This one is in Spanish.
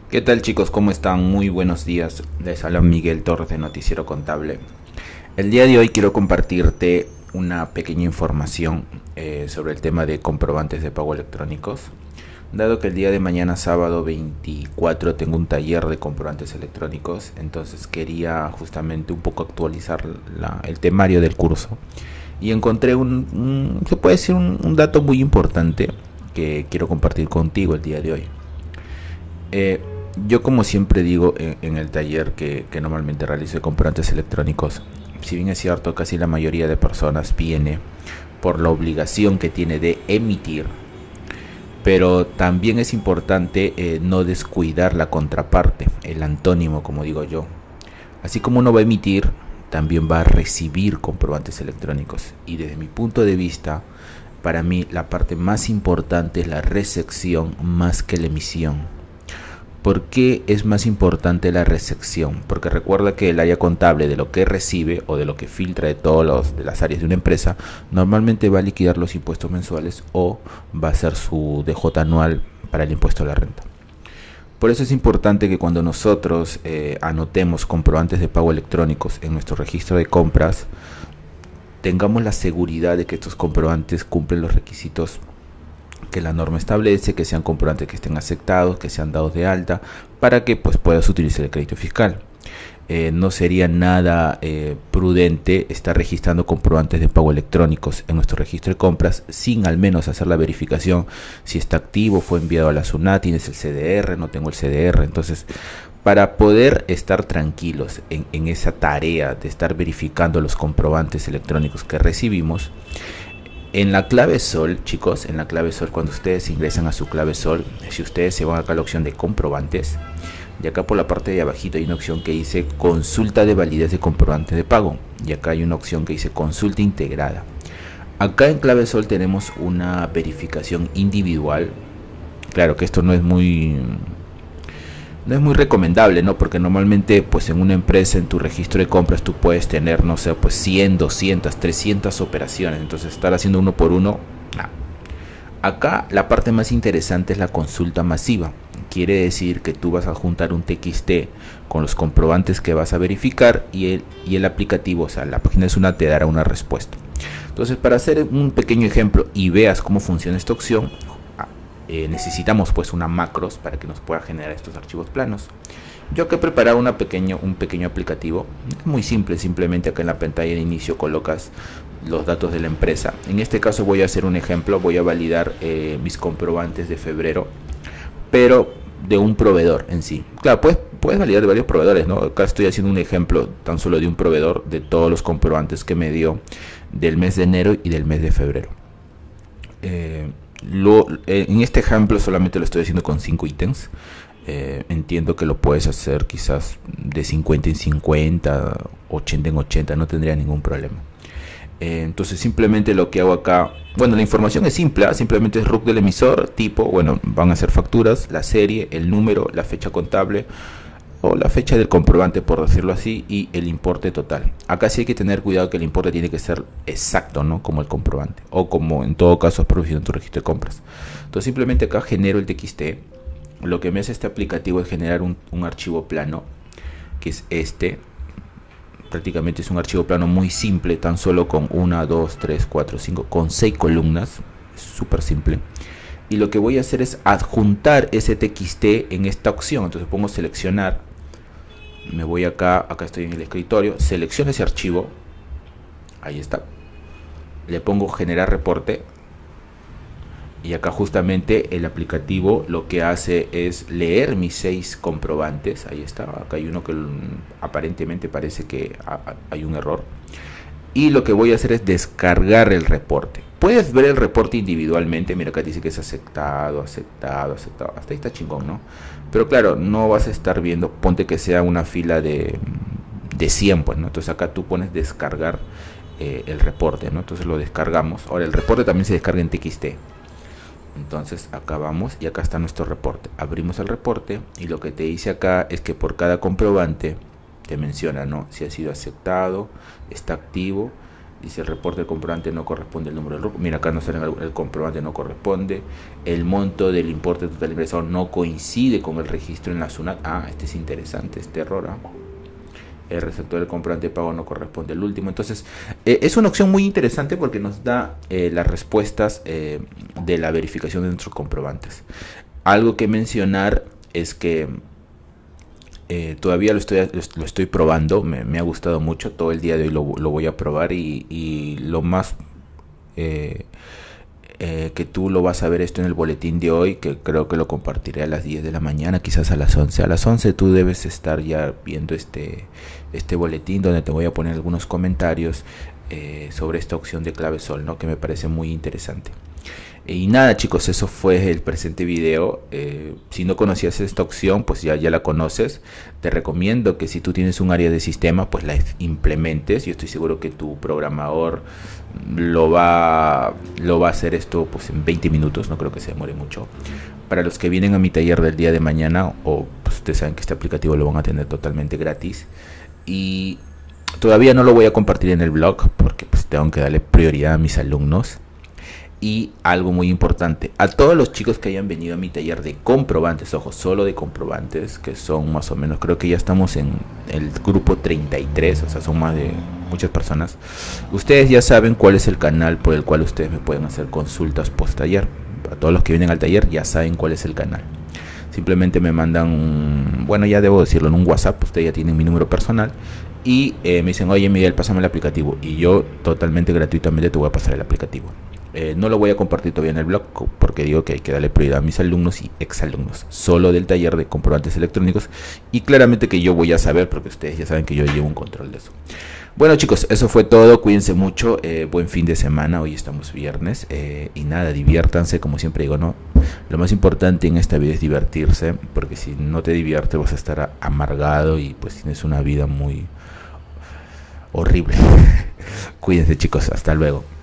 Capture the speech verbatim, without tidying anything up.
¿Qué tal chicos? ¿Cómo están? Muy buenos días. Les habla Miguel Torres de Noticiero Contable. El día de hoy quiero compartirte una pequeña información eh, sobre el tema de comprobantes de pago electrónicos. Dado que el día de mañana, sábado veinticuatro, tengo un taller de comprobantes electrónicos, entonces quería justamente un poco actualizar la, el temario del curso. Y encontré un, un se puede decir un, un dato muy importante que quiero compartir contigo el día de hoy. Eh, yo como siempre digo en, en el taller que, que normalmente realizo de comprobantes electrónicos, si bien es cierto, casi la mayoría de personas viene por la obligación que tiene de emitir, pero también es importante eh, no descuidar la contraparte, el antónimo, como digo yo. Así como uno va a emitir, también va a recibir comprobantes electrónicos. Y desde mi punto de vista, para mí la parte más importante es la recepción más que la emisión. ¿Por qué es más importante la recepción? Porque recuerda que el área contable de lo que recibe o de lo que filtra de todas las áreas de una empresa normalmente va a liquidar los impuestos mensuales o va a hacer su D J anual para el impuesto a la renta. Por eso es importante que cuando nosotros eh, anotemos comprobantes de pago electrónicos en nuestro registro de compras, tengamos la seguridad de que estos comprobantes cumplen los requisitos que la norma establece, que sean comprobantes que estén aceptados, que sean dados de alta, para que pues puedas utilizar el crédito fiscal. Eh, no sería nada eh, prudente estar registrando comprobantes de pago electrónicos en nuestro registro de compras sin al menos hacer la verificación si está activo, fue enviado a la SUNAT, tienes el C D R, no tengo el C D R. Entonces, para poder estar tranquilos en, en esa tarea de estar verificando los comprobantes electrónicos que recibimos, en la clave sol, chicos, en la clave sol, cuando ustedes ingresan a su clave sol, si ustedes se van acá a la opción de comprobantes, y acá por la parte de abajito hay una opción que dice consulta de validez de comprobante de pago, y acá hay una opción que dice consulta integrada. Acá en clave sol tenemos una verificación individual. Claro que esto no es muy no es muy recomendable, ¿no? Porque normalmente pues en una empresa, en tu registro de compras, tú puedes tener, no sé, pues cien, doscientas, trescientas operaciones. Entonces estar haciendo uno por uno, no. Acá la parte más interesante es la consulta masiva. Quiere decir que tú vas a juntar un T X T con los comprobantes que vas a verificar y el, y el aplicativo, o sea, la página de SUNAT te dará una respuesta. Entonces, para hacer un pequeño ejemplo y veas cómo funciona esta opción, Eh, necesitamos pues una macros para que nos pueda generar estos archivos planos. Yo acá he preparado una pequeño, un pequeño aplicativo muy simple. Simplemente acá en la pantalla de inicio colocas los datos de la empresa. En este caso voy a hacer un ejemplo, voy a validar eh, mis comprobantes de febrero, pero de un proveedor en sí. Claro, puedes, puedes validar de varios proveedores, ¿no? Acá estoy haciendo un ejemplo tan solo de un proveedor, de todos los comprobantes que me dio del mes de enero y del mes de febrero. eh, Lo, eh, en este ejemplo solamente lo estoy haciendo con cinco ítems. Eh, entiendo que lo puedes hacer quizás de cincuenta en cincuenta, ochenta en ochenta, no tendría ningún problema. Eh, entonces simplemente lo que hago acá, bueno, la información es simple, ¿eh? Simplemente es R U C del emisor, tipo, bueno, van a ser facturas, la serie, el número, la fecha contable o la fecha del comprobante, por decirlo así, y el importe total. Acá sí hay que tener cuidado que el importe tiene que ser exacto, ¿no? Como el comprobante, o como en todo caso has producido en tu registro de compras. Entonces simplemente acá genero el T X T. Lo que me hace este aplicativo es generar un, un archivo plano, que es este. Prácticamente es un archivo plano muy simple, tan solo con una, dos, tres, cuatro, cinco, con seis columnas. Es súper simple. Y lo que voy a hacer es adjuntar ese T X T en esta opción. Entonces pongo seleccionar. Me voy acá, acá estoy en el escritorio, selecciono ese archivo, ahí está, le pongo generar reporte y acá justamente el aplicativo lo que hace es leer mis seis comprobantes. Ahí está, acá hay uno que aparentemente parece que hay un error y lo que voy a hacer es descargar el reporte. Puedes ver el reporte individualmente. Mira, acá dice que es aceptado, aceptado, aceptado. Hasta ahí está chingón, ¿no? Pero claro, no vas a estar viendo, ponte que sea una fila de, de cien, pues, ¿no? Entonces acá tú pones descargar eh, el reporte, ¿no? Entonces lo descargamos. Ahora el reporte también se descarga en T X T. Entonces acá vamos y acá está nuestro reporte. Abrimos el reporte y lo que te dice acá es que por cada comprobante te menciona, ¿no? Si ha sido aceptado, está activo Dice el reporte del comprobante no corresponde al número del rubro. Mira, acá no sale el, el comprobante no corresponde. El monto del importe total ingresado no coincide con el registro en la SUNAT. Ah, este es interesante, este error. ¿eh? El receptor del comprobante de pago no corresponde al último. Entonces, eh, es una opción muy interesante porque nos da eh, las respuestas eh, de la verificación de nuestros comprobantes. Algo que mencionar es que Eh, todavía lo estoy, lo estoy probando, me, me ha gustado mucho, todo el día de hoy lo, lo voy a probar y, y lo más eh, eh, que tú lo vas a ver esto en el boletín de hoy, que creo que lo compartiré a las diez de la mañana, quizás a las once. A las once tú debes estar ya viendo este, este boletín donde te voy a poner algunos comentarios eh, sobre esta opción de clave sol, ¿no? Que me parece muy interesante. Y nada, chicos, eso fue el presente video. Eh, si no conocías esta opción, pues ya, ya la conoces. Te recomiendo que si tú tienes un área de sistema, pues la implementes. Yo estoy seguro que tu programador lo va, lo va a hacer esto pues en veinte minutos, no creo que se demore mucho. Para los que vienen a mi taller del día de mañana, o pues ustedes saben que este aplicativo lo van a tener totalmente gratis. Y todavía no lo voy a compartir en el blog porque pues tengo que darle prioridad a mis alumnos. Y algo muy importante, a todos los chicos que hayan venido a mi taller de comprobantes, ojo, solo de comprobantes, que son más o menos, creo que ya estamos en el grupo treinta y tres, o sea, son más de muchas personas. Ustedes ya saben cuál es el canal por el cual ustedes me pueden hacer consultas post taller. A todos los que vienen al taller ya saben cuál es el canal. Simplemente me mandan, un, bueno, ya debo decirlo, en un WhatsApp, ustedes ya tienen mi número personal. Y eh, me dicen, oye Miguel, pásame el aplicativo. Y yo totalmente gratuitamente te voy a pasar el aplicativo. Eh, no lo voy a compartir todavía en el blog porque digo que hay que darle prioridad a mis alumnos y exalumnos, solo del taller de comprobantes electrónicos, y claramente que yo voy a saber porque ustedes ya saben que yo llevo un control de eso. Bueno chicos, eso fue todo, cuídense mucho, eh, buen fin de semana, hoy estamos viernes eh, y nada, diviértanse, como siempre digo, ¿no? Lo más importante en esta vida es divertirse, porque si no te diviertes vas a estar amargado y pues tienes una vida muy horrible. Cuídense chicos, hasta luego.